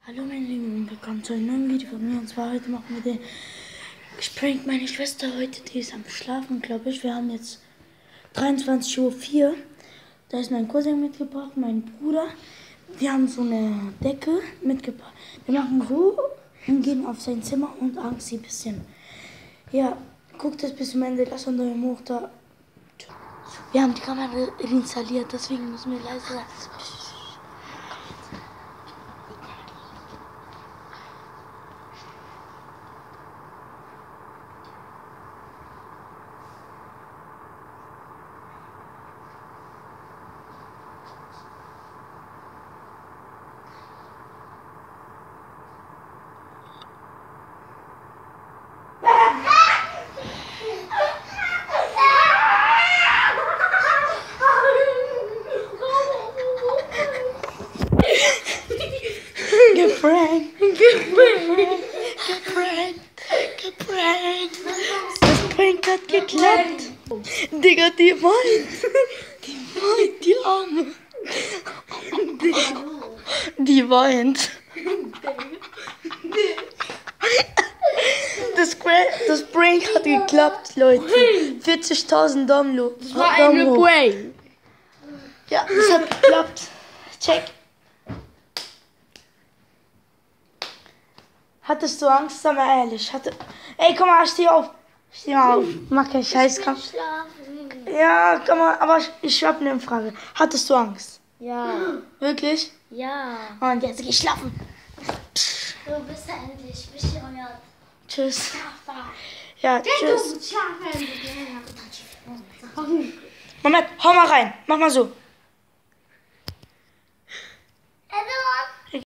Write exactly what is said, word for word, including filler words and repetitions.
Hallo meine Lieben und willkommen zu einem neuen Video von mir. Und zwar heute machen wir den Gespräch. Meine Schwester heute, die ist am Schlafen, glaube ich. Wir haben jetzt dreiundzwanzig Uhr vier. Da ist mein Cousin mitgebracht, mein Bruder. Wir haben so eine Decke mitgebracht. Wir machen so und gehen auf sein Zimmer und Angst sie ein bisschen. Ja, guckt es bis zum Ende, lasst einen Daumen hoch da. Wir haben die Kamera installiert, deswegen müssen wir leise sein. Geprankt, geprankt, geprankt, geprankt. Das Prank hat geklappt. Digga, die weint. Die weint, die Arme. Die weint. Das, das Prank hat geklappt, Leute. vierzigtausend Daumen. Das war eine Prank. Ja, das hat geklappt. Check. Hattest du Angst? Sag mal ehrlich. Hatte... Ey, komm mal, steh auf. Steh mal auf. Mach keinen Scheiß. Komm. Ja, komm mal, aber ich hab eine Frage. Hattest du Angst? Ja. Wirklich? Ja. Und jetzt geh schlafen. Du bist endlich. Bis hier. Tschüss. Ja, tschüss. Moment, hau mal rein. Mach mal so.